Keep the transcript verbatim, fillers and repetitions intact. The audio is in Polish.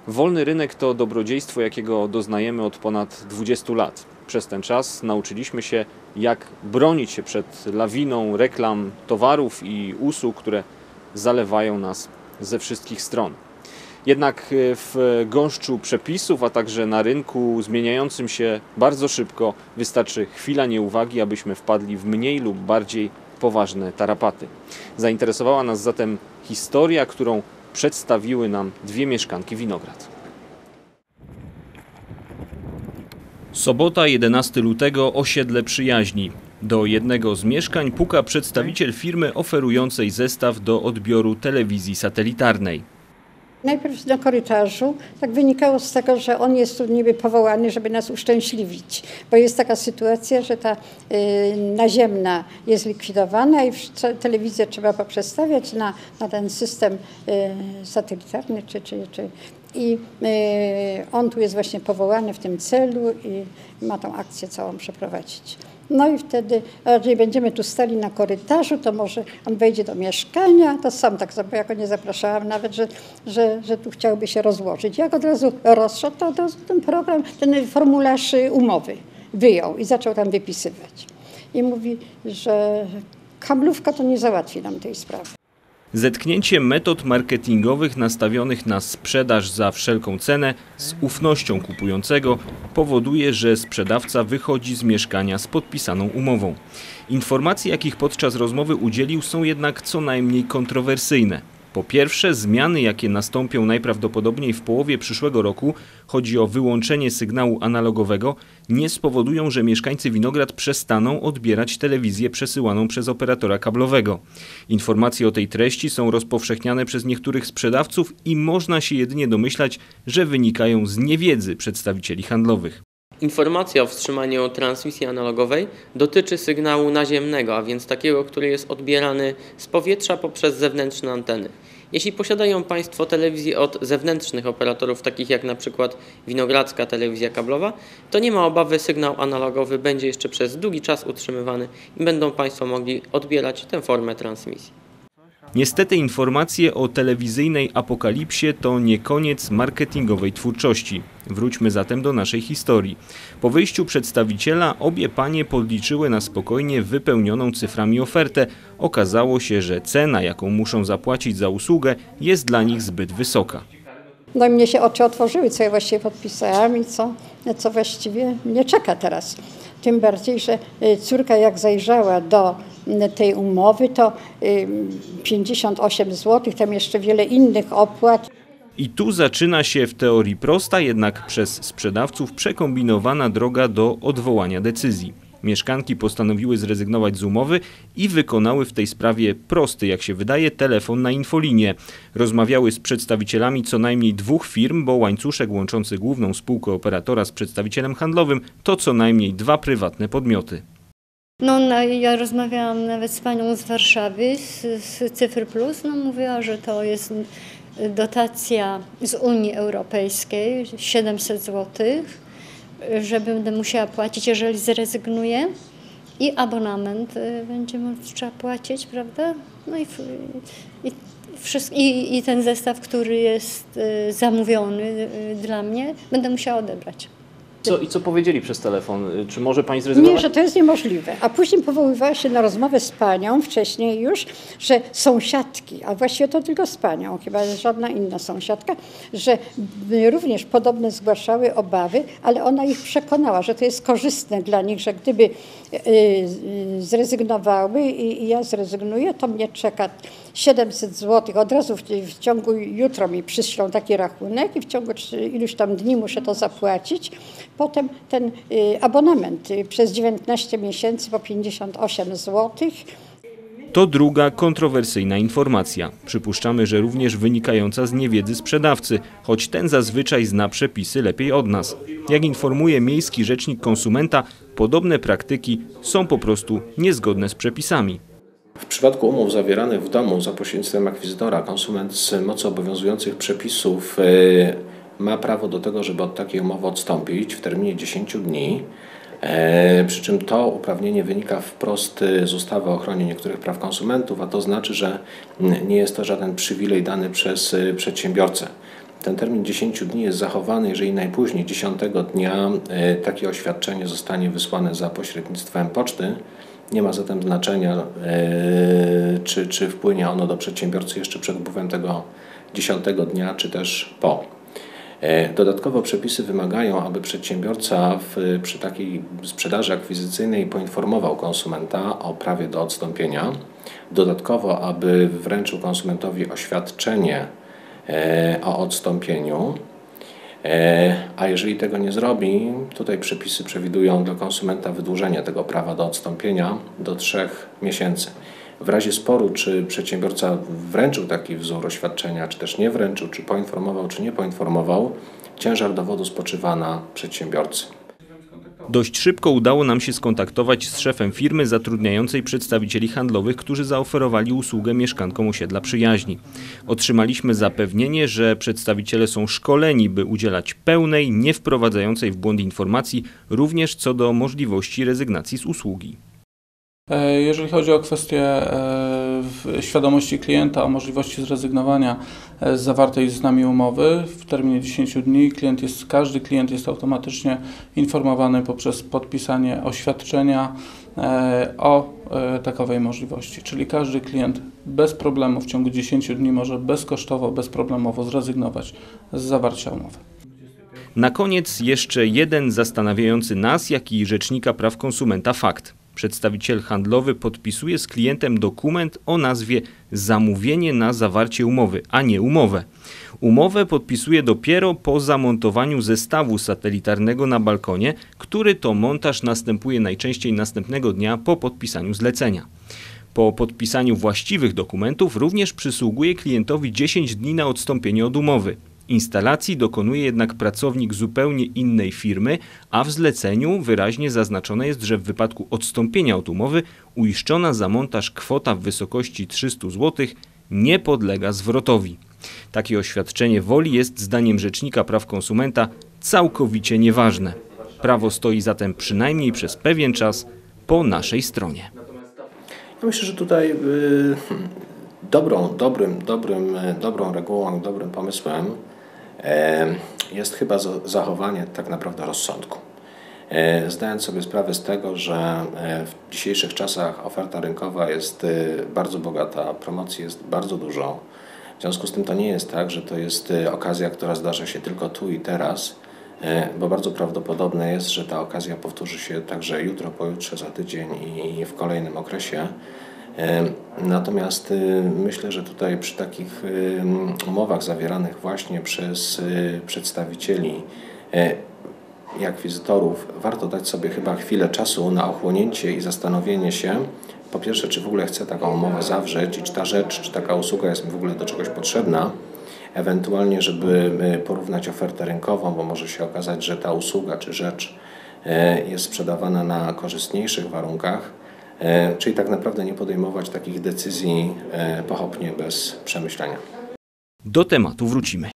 Wolny rynek to dobrodziejstwo, jakiego doznajemy od ponad dwudziestu lat. Przez ten czas nauczyliśmy się, jak bronić się przed lawiną reklam towarów i usług, które zalewają nas ze wszystkich stron. Jednak w gąszczu przepisów, a także na rynku zmieniającym się bardzo szybko, wystarczy chwila nieuwagi, abyśmy wpadli w mniej lub bardziej poważne tarapaty. Zainteresowała nas zatem historia, którą przedstawiły nam dwie mieszkanki Winograd. Sobota, jedenastego lutego, osiedle Przyjaźni. Do jednego z mieszkań puka przedstawiciel firmy oferującej zestaw do odbioru telewizji satelitarnej. Najpierw na korytarzu, tak wynikało z tego, że on jest tu niby powołany, żeby nas uszczęśliwić, bo jest taka sytuacja, że ta y, naziemna jest likwidowana i telewizję trzeba poprzestawiać na, na ten system y, satelitarny, czy, czy, czy, i y, on tu jest właśnie powołany w tym celu i ma tą akcję całą przeprowadzić. No i wtedy, jeżeli będziemy tu stali na korytarzu, to może on wejdzie do mieszkania, to sam tak sobie, jako nie zapraszałam nawet, że, że, że tu chciałby się rozłożyć. Jak od razu rozszedł, to od razu ten program, ten formularz umowy wyjął i zaczął tam wypisywać. I mówi, że kablówka to nie załatwi nam tej sprawy. Zetknięcie metod marketingowych nastawionych na sprzedaż za wszelką cenę z ufnością kupującego powoduje, że sprzedawca wychodzi z mieszkania z podpisaną umową. Informacje, jakich podczas rozmowy udzielił, są jednak co najmniej kontrowersyjne. Po pierwsze, zmiany, jakie nastąpią najprawdopodobniej w połowie przyszłego roku, chodzi o wyłączenie sygnału analogowego, nie spowodują, że mieszkańcy Winograd przestaną odbierać telewizję przesyłaną przez operatora kablowego. Informacje o tej treści są rozpowszechniane przez niektórych sprzedawców i można się jedynie domyślać, że wynikają z niewiedzy przedstawicieli handlowych. Informacja o wstrzymaniu transmisji analogowej dotyczy sygnału naziemnego, a więc takiego, który jest odbierany z powietrza poprzez zewnętrzne anteny. Jeśli posiadają Państwo telewizję od zewnętrznych operatorów, takich jak na przykład Winogrodzka Telewizja Kablowa, to nie ma obawy, sygnał analogowy będzie jeszcze przez długi czas utrzymywany i będą Państwo mogli odbierać tę formę transmisji. Niestety informacje o telewizyjnej apokalipsie to nie koniec marketingowej twórczości. Wróćmy zatem do naszej historii. Po wyjściu przedstawiciela obie panie podliczyły na spokojnie wypełnioną cyframi ofertę. Okazało się, że cena, jaką muszą zapłacić za usługę, jest dla nich zbyt wysoka. No i mnie się oczy otworzyły, co ja właściwie podpisałam i co, co właściwie mnie czeka teraz. Tym bardziej, że córka jak zajrzała do tej umowy, to pięćdziesiąt osiem złotych, tam jeszcze wiele innych opłat. I tu zaczyna się w teorii prosta, jednak przez sprzedawców przekombinowana droga do odwołania decyzji. Mieszkanki postanowiły zrezygnować z umowy i wykonały w tej sprawie prosty, jak się wydaje, telefon na infolinię. Rozmawiały z przedstawicielami co najmniej dwóch firm, bo łańcuszek łączący główną spółkę operatora z przedstawicielem handlowym to co najmniej dwa prywatne podmioty. No, no, ja rozmawiałam nawet z panią z Warszawy, z, z Cyfry Plus, no mówiła, że to jest dotacja z Unii Europejskiej, siedemset złotych, że będę musiała płacić, jeżeli zrezygnuję, i abonament będzie trzeba płacić, prawda? No i, i, wszystko, i, i ten zestaw, który jest zamówiony dla mnie, będę musiała odebrać. Co, I co powiedzieli przez telefon? Czy może pani zrezygnować? Nie, że to jest niemożliwe. A później powoływała się na rozmowę z panią, wcześniej już, że sąsiadki, a właściwie to tylko z panią, chyba żadna inna sąsiadka, że również podobne zgłaszały obawy, ale ona ich przekonała, że to jest korzystne dla nich, że gdyby zrezygnowały i ja zrezygnuję, to mnie czeka siedemset złotych. Od razu w, w ciągu jutro mi przyślą taki rachunek i w ciągu iluś tam dni muszę to zapłacić. Potem ten y, abonament y, przez dziewiętnaście miesięcy po pięćdziesiąt osiem złotych. To druga kontrowersyjna informacja. Przypuszczamy, że również wynikająca z niewiedzy sprzedawcy, choć ten zazwyczaj zna przepisy lepiej od nas. Jak informuje Miejski Rzecznik Konsumenta, podobne praktyki są po prostu niezgodne z przepisami. W przypadku umów zawieranych w domu za pośrednictwem akwizytora, konsument z mocy obowiązujących przepisów yy, ma prawo do tego, żeby od takiej umowy odstąpić w terminie dziesięciu dni. E, przy czym to uprawnienie wynika wprost z ustawy o ochronie niektórych praw konsumentów, a to znaczy, że nie jest to żaden przywilej dany przez przedsiębiorcę. Ten termin dziesięć dni jest zachowany, jeżeli najpóźniej dziesiątego dnia takie oświadczenie zostanie wysłane za pośrednictwem poczty. Nie ma zatem znaczenia, czy, czy wpłynie ono do przedsiębiorcy jeszcze przed upływem tego dziesiątego dnia, czy też po. Dodatkowo przepisy wymagają, aby przedsiębiorca w, przy takiej sprzedaży akwizycyjnej poinformował konsumenta o prawie do odstąpienia. Dodatkowo, aby wręczył konsumentowi oświadczenie o odstąpieniu, a jeżeli tego nie zrobi, tutaj przepisy przewidują dla konsumenta wydłużenie tego prawa do odstąpienia do trzech miesięcy. W razie sporu, czy przedsiębiorca wręczył taki wzór oświadczenia, czy też nie wręczył, czy poinformował, czy nie poinformował, ciężar dowodu spoczywa na przedsiębiorcy. Dość szybko udało nam się skontaktować z szefem firmy zatrudniającej przedstawicieli handlowych, którzy zaoferowali usługę mieszkankom osiedla Przyjaźni. Otrzymaliśmy zapewnienie, że przedstawiciele są szkoleni, by udzielać pełnej, nie wprowadzającej w błąd informacji, również co do możliwości rezygnacji z usługi. Jeżeli chodzi o kwestię świadomości klienta, o możliwości zrezygnowania z zawartej z nami umowy w terminie dziesięciu dni, klient jest, każdy klient jest automatycznie informowany poprzez podpisanie oświadczenia o takowej możliwości. Czyli każdy klient bez problemu w ciągu dziesięciu dni może bezkosztowo, bezproblemowo zrezygnować z zawarcia umowy. Na koniec jeszcze jeden zastanawiający nas, jak i Rzecznika Praw Konsumenta fakt. Przedstawiciel handlowy podpisuje z klientem dokument o nazwie zamówienie na zawarcie umowy, a nie umowę. Umowę podpisuje dopiero po zamontowaniu zestawu satelitarnego na balkonie, który to montaż następuje najczęściej następnego dnia po podpisaniu zlecenia. Po podpisaniu właściwych dokumentów również przysługuje klientowi dziesięć dni na odstąpienie od umowy. Instalacji dokonuje jednak pracownik zupełnie innej firmy, a w zleceniu wyraźnie zaznaczone jest, że w wypadku odstąpienia od umowy uiszczona za montaż kwota w wysokości trzysta złotych nie podlega zwrotowi. Takie oświadczenie woli jest zdaniem Rzecznika Praw Konsumenta całkowicie nieważne. Prawo stoi zatem przynajmniej przez pewien czas po naszej stronie. Ja myślę, że tutaj yy, dobrą, dobrym, dobrym, dobrą regułą, dobrym pomysłem jest chyba zachowanie tak naprawdę rozsądku. Zdając sobie sprawę z tego, że w dzisiejszych czasach oferta rynkowa jest bardzo bogata, promocji jest bardzo dużo. W związku z tym to nie jest tak, że to jest okazja, która zdarza się tylko tu i teraz, bo bardzo prawdopodobne jest, że ta okazja powtórzy się także jutro, pojutrze, za tydzień i w kolejnym okresie. Natomiast myślę, że tutaj przy takich umowach zawieranych właśnie przez przedstawicieli i akwizytorów warto dać sobie chyba chwilę czasu na ochłonięcie i zastanowienie się, po pierwsze, czy w ogóle chcę taką umowę zawrzeć i czy ta rzecz, czy taka usługa jest mi w ogóle do czegoś potrzebna, ewentualnie, żeby porównać ofertę rynkową, bo może się okazać, że ta usługa czy rzecz jest sprzedawana na korzystniejszych warunkach. Czyli tak naprawdę nie podejmować takich decyzji pochopnie, bez przemyślenia. Do tematu wrócimy.